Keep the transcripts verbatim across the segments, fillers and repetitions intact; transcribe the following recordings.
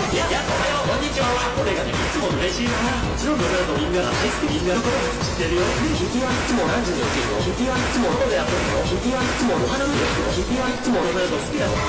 や、や、おはよう、こんにちは。これがね、いつも嬉しいな。もちろんロナウドみんなが大好き、みんなのこと知ってるよ。君はいつも何時に起きるの？君はいつもどこでやってるの？君はいつもお花見に行くの？君はいつもロナウド好きだろ。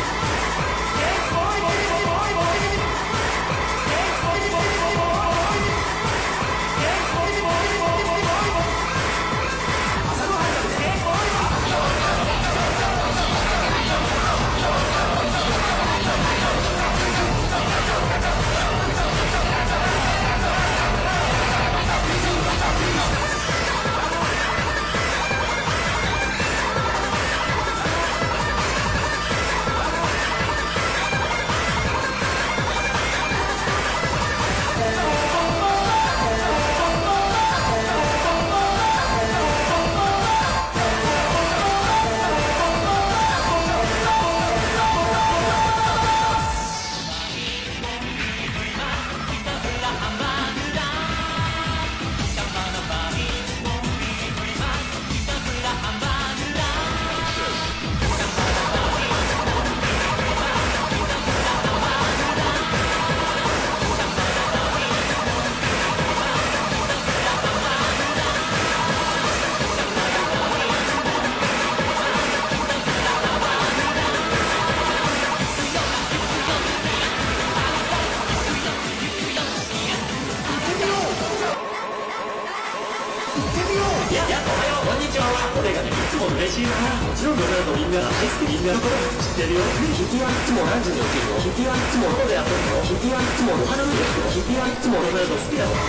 や、や、おはよう、こんにちは。これがね、いつも嬉しいな。もちろんロナウドみんなが大好き、みんなのこと知ってるよ。君はいつも何時に起きるの？君はいつもどこでやってるの？君はいつもお花見に行くの？君はいつもロナウド好きだろ。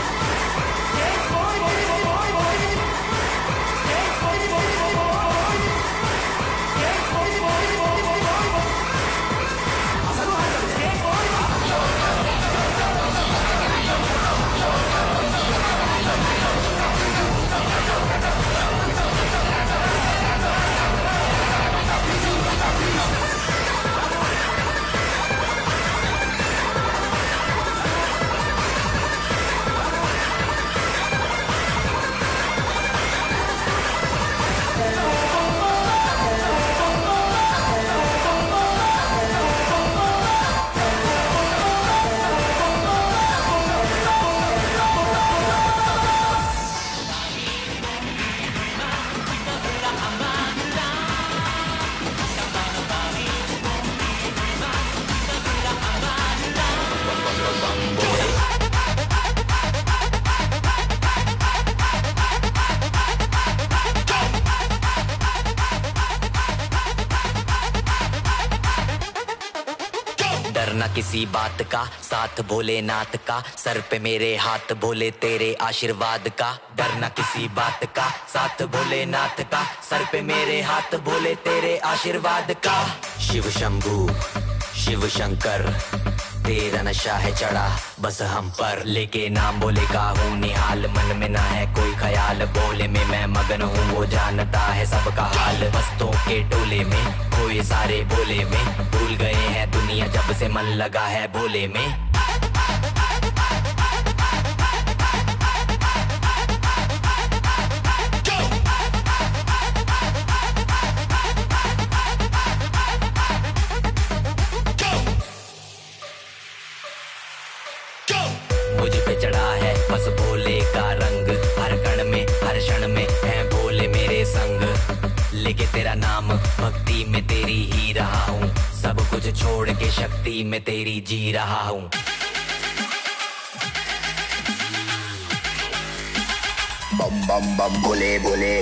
डरना किसी बात का, साथ भोलेनाथ का, सर पे मेरे हाथ भोले तेरे आशीर्वाद का। डरना किसी बात का, साथ भोलेनाथ का, सर पे मेरे हाथ भोले तेरे आशीर्वाद का। शिव शंभू शिव शंकर तेरा नशा है चढ़ा बस हम पर, लेके नाम बोले का हूँ निहाल, मन में ना है कोई ख्याल, बोले में मैं मगन हूँ वो जानता है सबका हाल। मस्तों के टोले में खोए सारे भोले में, भूल गए हैं दुनिया जब से मन लगा है भोले में। मुझ पे चढ़ा है बस भोले का रंग, हर कण में हर क्षण में है भोले मेरे संग, लेके तेरा नाम भक्ति में तेरी ही रहा हूँ, सब कुछ छोड़ के शक्ति में तेरी जी रहा हूँ। बम बम बम बोले बोले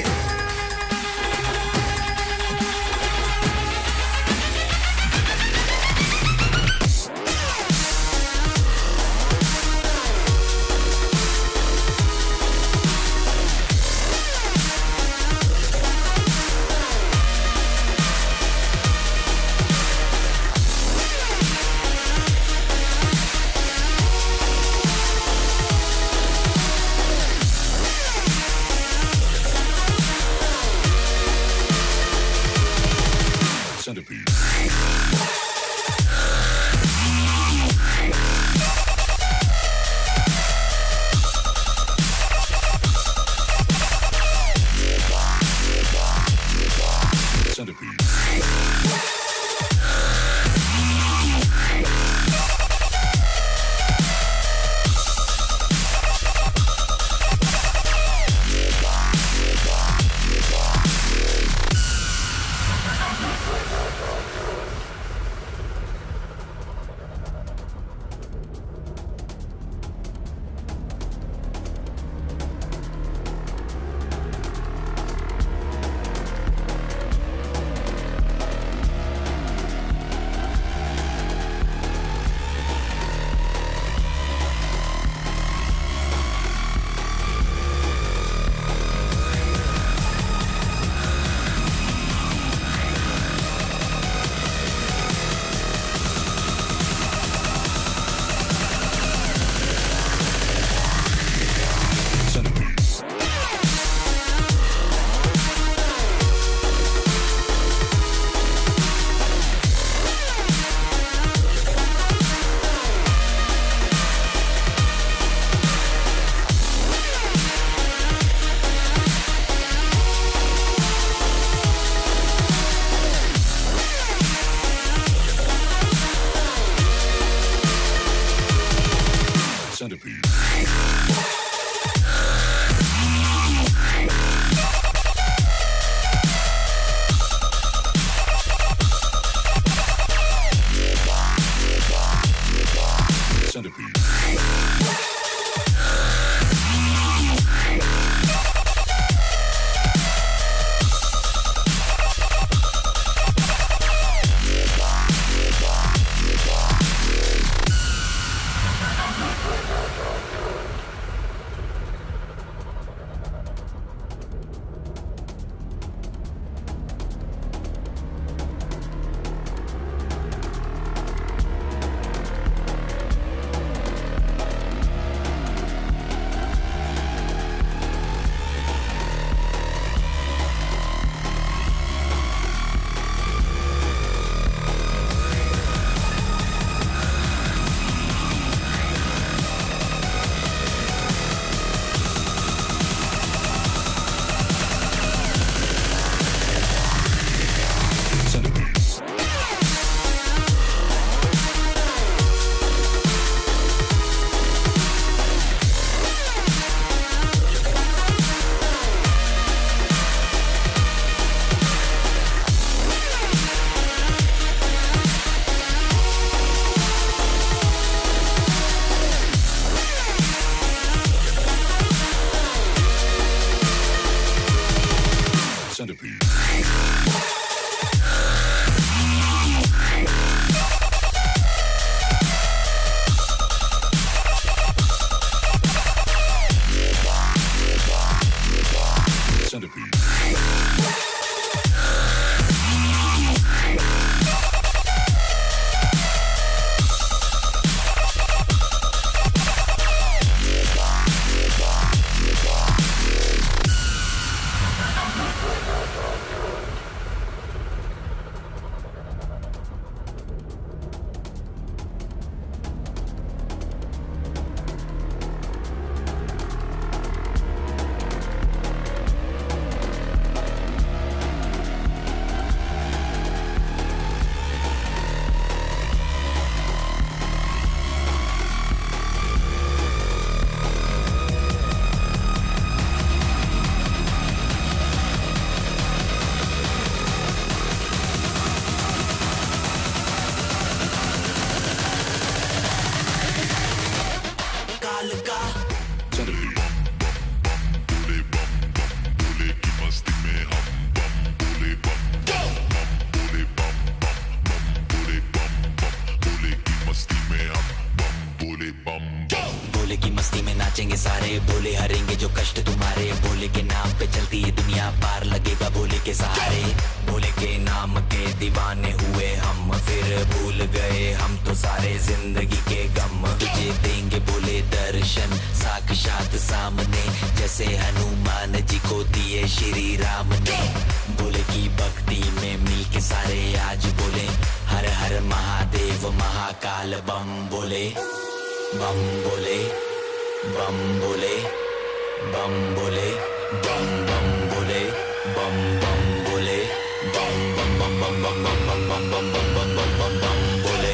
नाचेंगे सारे, बोले हरेंगे जो कष्ट तुम्हारे, बोले के नाम पे चलती है दुनिया, पार लगेगा बोले के सहारे। बोले के नाम के दीवाने हुए हम, फिर भूल गए हम तो सारे जिंदगी के गम। तुझे देंगे बोले दर्शन साक्षात सामने, जैसे हनुमान जी को दिए श्री राम ने। बोले की भक्ति में मिल के सारे आज बोले, हर हर महादेव महाकाल बम बोले, बम बोले, बम बोले, बम बोले, बम बम बोले, बम बम बोले, बम बम बम बम बम बम बम बम बम बम बम बम बम बोले।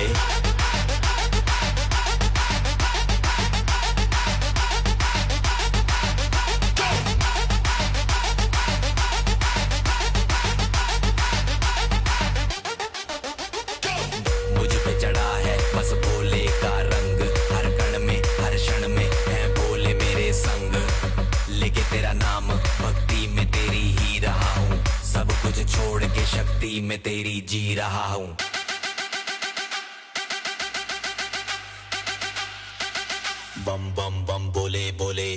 मुझ पे चढ़ा है बस भोले का रंग, हर कण में हर क्षण में है भोले मेरे संग। लेके तेरा नाम भक्ति में तेरी ही रहा हूँ, सब कुछ छोड़ के शक्ति में तेरी जी रहा हूँ। बम बम बम बोले बोले।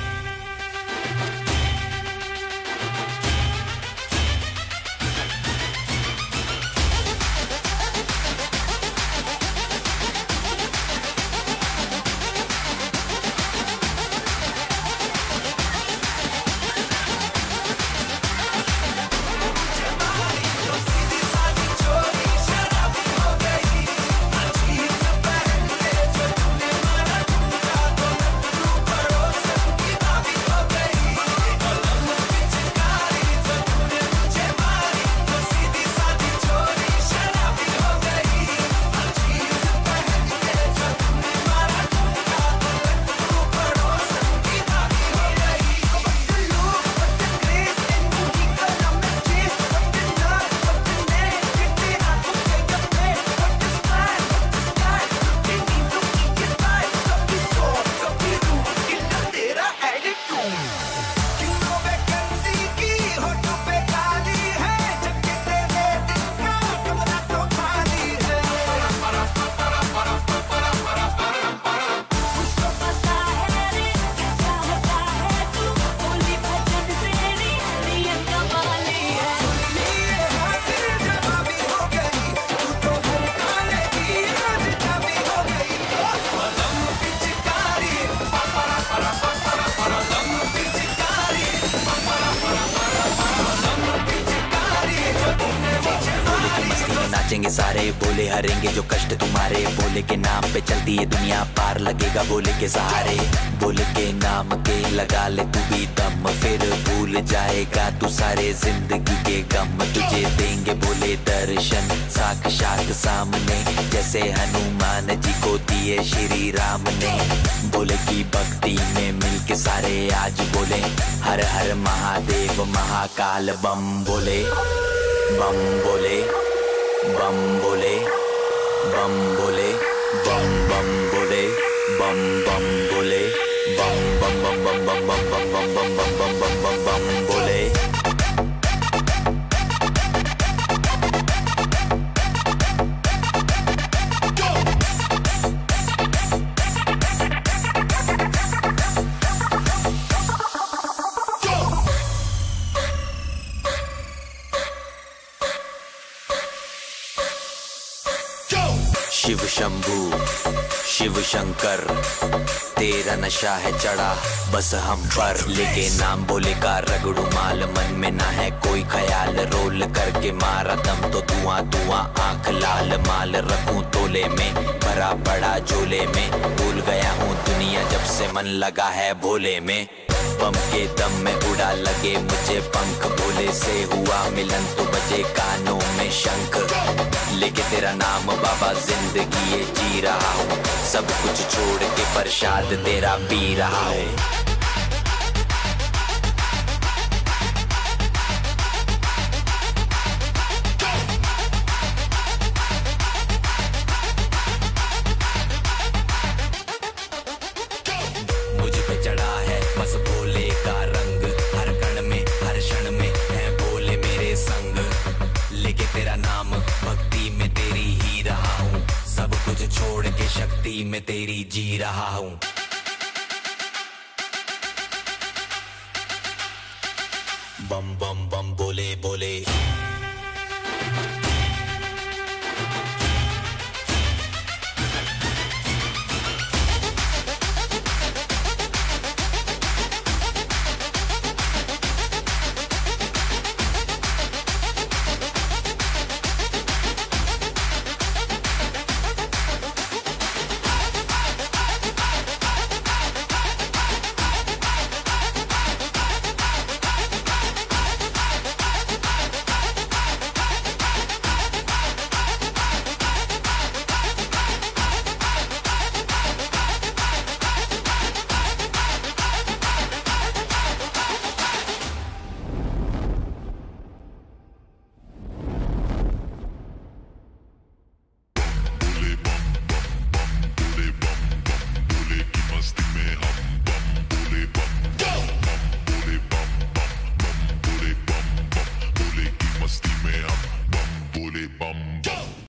नाचेंगे सारे, बोले हरेंगे जो कष्ट तुम्हारे, बोले के नाम पे चलती है दुनिया, पार लगेगा बोले के सहारे। बोले के नाम के लगा ले तू भी दम, फिर भूल जाएगा तू सारे जिंदगी के गम। तुझे देंगे बोले दर्शन साक्षात सामने, जैसे हनुमान जी को दिए श्री राम ने। बोले की भक्ति में मिल के सारे आज बोले, हर हर महादेव महाकाल बम बोले, बम बोले, बम बोले, बम बोले, बम बम बोले, बम बम बोले, बम बम बम बम बम बम बम बम बम बम बम बम बम बोले। शिव शंभू शिव शंकर, तेरा नशा है चढ़ा बस हम पर। लेके नाम बोले का रगड़ू माल, मन में ना है कोई ख्याल, रोल करके मारा दम तो धुआं धुआं आंख लाल। माल रखूं तोले में भरा पड़ा झोले में, भूल गया हूँ दुनिया जब से मन लगा है भोले में। बम के दम में उड़ा लगे मुझे पंख, भोले से हुआ मिलन तो बजे कानों में शंख। लेके तेरा नाम बाबा जिंदगी ये जी रहा हूँ, सब कुछ छोड़ के प्रसाद तेरा पी रहा हूँ। मुझ पे चढ़ा है बस भोले का रंग, हर कण में हर क्षण में है भोले मेरे संग। लेके तेरा नाम भक्ति में तेरी ही रहा हूँ, सब कुछ छोड़ के शक्ति में तेरी जी रहा हूँ। बम बम बम बोले बोले